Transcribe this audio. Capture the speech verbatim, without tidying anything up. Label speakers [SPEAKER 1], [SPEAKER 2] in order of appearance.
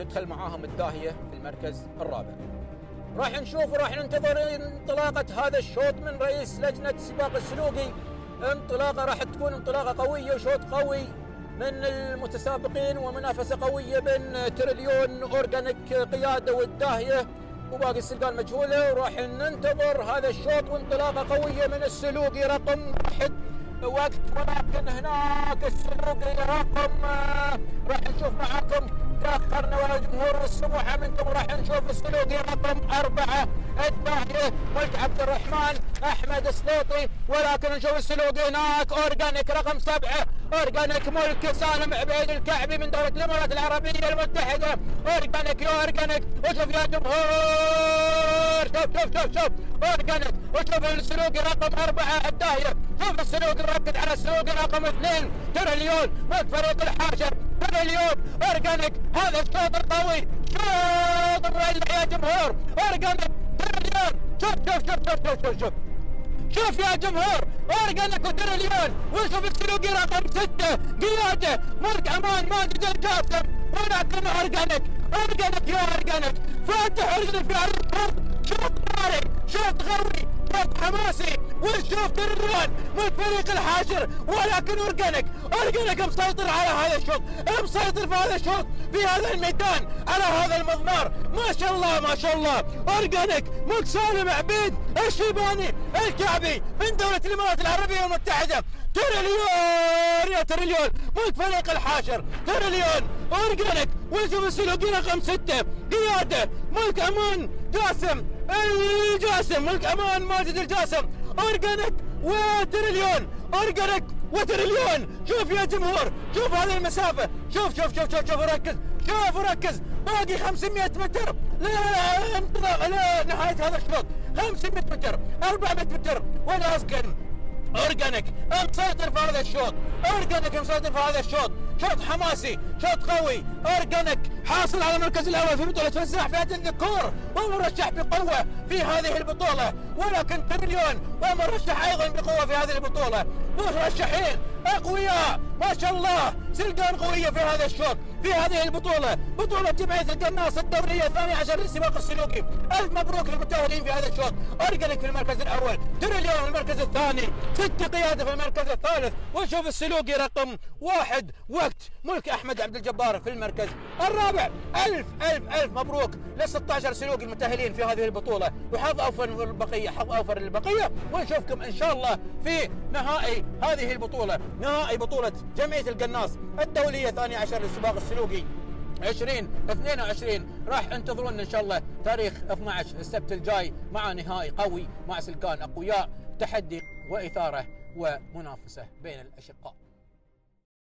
[SPEAKER 1] تدخل معاهم الداهية في المركز الرابع. راح نشوف وراح ننتظر انطلاقة هذا الشوط من رئيس لجنة السباق السلوقي. انطلاقة راح تكون انطلاقة قوية وشوط قوي من المتسابقين، ومنافسة قوية بين تريليون أورجانيك قيادة والداهية وباقي السلقان مجهولة. وراح ننتظر هذا الشوط وانطلاقة قوية من السلوقي رقم واحد وقت، ولكن هناك السلوقي رقم راح نشوف معاكم تأخرنا ولا الجمهور والسموحة منكم. راح نشوف السلوقي رقم أربعة الداهية ملك عبد الرحمن أحمد السلوطي، ولكن نشوف السلوقي هناك أورجانيك رقم سبعة أورجانيك ملك سالم عبيد الكعبي من دولة الإمارات العربية المتحدة. أورجانيك يا أورجانيك، وشوف يا جمهور، شوف شوف شوف شوف أورجانيك، وشوف السلوقي رقم أربعة الداهية. شوف السلوقي ركز على السلوقي رقم اثنين تريليون ملك فريق الحاشر تريليون أورجانيك. هذا الشوط القوي، شوط مريح يا جمهور. أورجانيك تريليون، شوف شوف شوف شوف شوف شوف شوف شوف يا جمهور أورجانيك وتريليون. وشوف السلوقي رقم ستة قيادة ملك أمان ماجد الجاسم، ولكن أورجانيك أورجانيك يا أورجانيك فاتح رجل في عرض الأرض. شوط طارق، شوط غوي، شوط حماسي، ونشوف تريليون من فريق الحاشر، ولكن أورجانيك أورجانيك مسيطر على هذا الشوط، مسيطر في هذا الشوط في هذا الميدان على هذا المضمار. ما شاء الله ما شاء الله. أورجانيك ملك سالم عبيد الشيباني الكعبي من دولة الإمارات العربية المتحدة. تريليون يا تريليون ملك فريق الحاشر تريليون أورجانيك. ونشوف السلوقي رقم ستة قيادة ملك أمان جاسم الجاسم ملك أمان ماجد الجاسم. أورجانيك وتريليون أورجانيك وتريليون. شوف يا جمهور، شوف هذه المسافة، شوف شوف شوف شوف شوف ركز، شوف ركز، باقي خمسمئة متر لا لا نهاية هذا الشوط. خمسمئة متر، أربعمئة متر، ولا أسكن. أورجانيك مسيطر في هذا الشوط، أورجانيك مسيطر في هذا الشوط، شوط حماسي، شوط قوي. أورجانيك حاصل على المركز الأول في بطولة فزاع فئة الذكور ومرشح بقوة في هذه البطولة، ولكن تريليون ومرشح أيضا بقوة في هذه البطولة. مرشحين أقوياء ما شاء الله، سلقان قوية في هذا الشوط في هذه البطولة، بطولة جمعية القناص الدورية الثانية عشر للسباق السلوقي. ألف مبروك للمتأهلين في هذا الشوط. أورجانيك في المركز الأول، تريليون في المركز الثاني، ست قيادة في المركز الثالث. وشوف السلوقي رقم واحد وقت ملك أحمد عبد الجبار في المركز الرابع. ألف ألف ألف مبروك لل ستة عشر سلوقي المتأهلين في هذه البطولة، وحظ أوفر للبقية، حظ أوفر للبقية. ونشوفكم إن شاء الله في نهائي هذه البطولة، نهائي بطولة جمعية القناص الدولية الثانية عشر للسباق السلوقي عشرين اثنين وعشرين. راح انتظرونا ان شاء الله تاريخ اثني عشر السبت الجاي مع نهائي قوي مع سلقان اقوياء، تحدي واثاره ومنافسه بين الاشقاء.